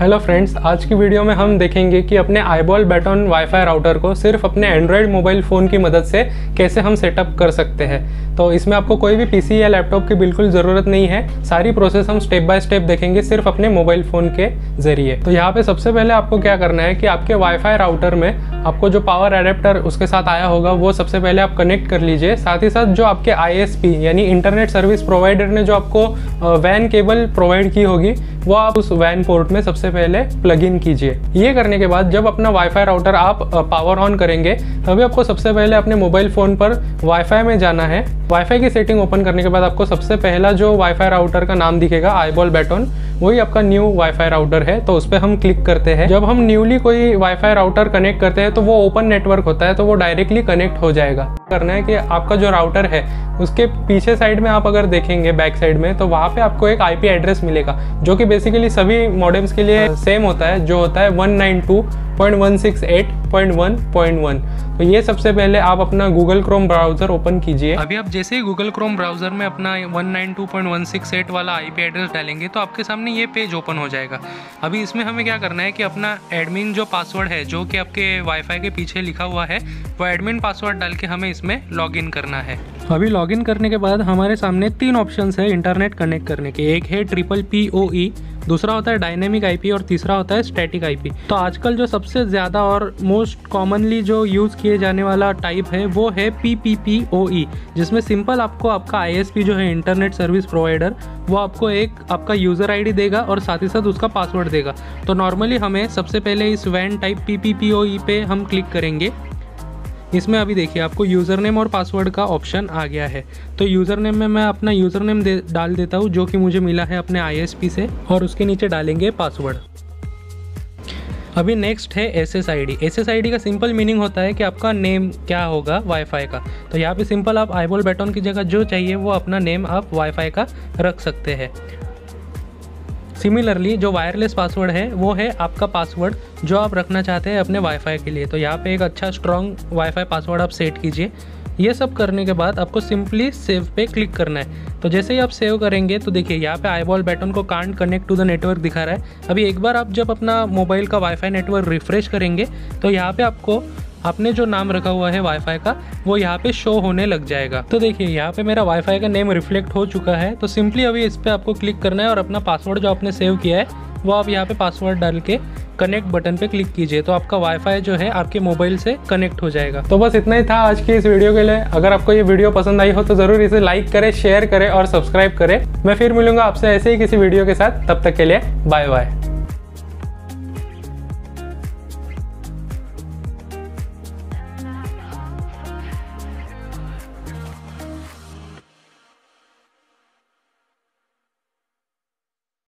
Hello friends, आज की video में हम देखेंगे कि अपने आईबॉल बैटन वाईफाई राउटर को सिर्फ अपने एंड्रॉयड मोबाइल फ़ोन की मदद से कैसे हम सेटअप कर सकते हैं। तो इसमें आपको कोई भी पीसी या लैपटॉप की बिल्कुल ज़रूरत नहीं है। सारी प्रोसेस हम स्टेप बाय स्टेप देखेंगे सिर्फ अपने मोबाइल फ़ोन के ज़रिए। तो यहाँ पे सबसे पहले आपको क्या करना है कि आपके वाईफाई राउटर में आपको जो पावर एडेप्टर उसके साथ आया होगा वो सबसे पहले आप कनेक्ट कर लीजिए। साथ ही साथ जो आपके ISP यानी इंटरनेट सर्विस प्रोवाइडर ने जो आपको वैन केबल प्रोवाइड की होगी वो आप उस वैन पोर्ट में सबसे पहले प्लग इन कीजिए। ये करने के बाद जब अपना वाईफाई राउटर आप पावर ऑन करेंगे तभी आपको सबसे पहले अपने मोबाइल फ़ोन पर वाईफाई में जाना है। वाईफाई की सेटिंग ओपन करने के बाद आपको सबसे पहला जो वाईफाई राउटर का नाम दिखेगा आईबॉल बैटन, वही आपका न्यू वाईफाई राउटर है। तो उस पर हम क्लिक करते हैं। जब हम न्यूली कोई वाईफाई राउटर कनेक्ट करते हैं तो वो ओपन नेटवर्क होता है, तो वो डायरेक्टली कनेक्ट हो जाएगा। करना है कि आपका जो राउटर है उसके पीछे साइड में आप अगर देखेंगे बैक साइड में, तो वहाँ पे आपको एक IP एड्रेस मिलेगा जो कि बेसिकली सभी मॉडेम्स के लिए सेम होता है, जो होता है 192.168.1.1। तो ये सबसे पहले आप अपना गूगल क्रोम ब्राउज़र ओपन कीजिए। अभी आप जैसे ही गूगल क्रोम ब्राउज़र में अपना 192.168 वाला IP एड्रेस डालेंगे तो आपके सामने ये पेज ओपन हो जाएगा। अभी इसमें हमें क्या करना है कि अपना एडमिन जो पासवर्ड है जो कि आपके वाईफाई के पीछे लिखा हुआ है वो एडमिन पासवर्ड डाल के हमें इसमें लॉगिन करना है। अभी लॉगिन करने के बाद हमारे सामने 3 ऑप्शंस है इंटरनेट कनेक्ट करने के। एक है PPPoE, दूसरा होता है डायनेमिक IP और तीसरा होता है स्टैटिक IP। तो आजकल जो सबसे ज़्यादा और मोस्ट कॉमनली जो यूज़ किए जाने वाला टाइप है वो है PPPoE, जिसमें सिंपल आपको आपका ISP जो है इंटरनेट सर्विस प्रोवाइडर वो आपको एक आपका यूज़र ID देगा और साथ ही साथ उसका पासवर्ड देगा। तो नॉर्मली हमें सबसे पहले इस वैन टाइप PPPoE पे हम क्लिक करेंगे। इसमें अभी देखिए आपको यूज़र नेम और पासवर्ड का ऑप्शन आ गया है। तो यूज़र नेम में मैं अपना यूज़र नेम डाल देता हूँ जो कि मुझे मिला है अपने ISP से, और उसके नीचे डालेंगे पासवर्ड। अभी नेक्स्ट है SSID। SSID का सिंपल मीनिंग होता है कि आपका नेम क्या होगा वाईफाई का। तो यहाँ पे सिंपल आप आईबॉल बैटन की जगह जो चाहिए वो अपना नेम आप वाईफाई का रख सकते हैं। सिमिलरली जो वायरलेस पासवर्ड है वो है आपका पासवर्ड जो आप रखना चाहते हैं अपने वाईफाई के लिए। तो यहाँ पे एक अच्छा स्ट्रॉन्ग वाईफाई पासवर्ड आप सेट कीजिए। ये सब करने के बाद आपको सिंपली सेव पे क्लिक करना है। तो जैसे ही आप सेव करेंगे तो देखिए यहाँ पे आईबॉल बैटन को can't connect to the network दिखा रहा है। अभी एक बार आप जब अपना मोबाइल का वाईफाई नेटवर्क रिफ्रेश करेंगे तो यहाँ पे आपको आपने जो नाम रखा हुआ है वाईफाई का वो यहाँ पे शो होने लग जाएगा। तो देखिए यहाँ पे मेरा वाईफाई का नेम रिफ्लेक्ट हो चुका है। तो सिंपली अभी इस पर आपको क्लिक करना है और अपना पासवर्ड जो आपने सेव किया है वो आप यहाँ पे पासवर्ड डाल के कनेक्ट बटन पे क्लिक कीजिए। तो आपका वाईफाई जो है आपके मोबाइल से कनेक्ट हो जाएगा। तो बस इतना ही था आज की इस वीडियो के लिए। अगर आपको ये वीडियो पसंद आई हो तो ज़रूर इसे लाइक करें, शेयर करें और सब्सक्राइब करें। मैं फिर मिलूंगा आपसे ऐसे ही किसी वीडियो के साथ। तब तक के लिए बाय बाय।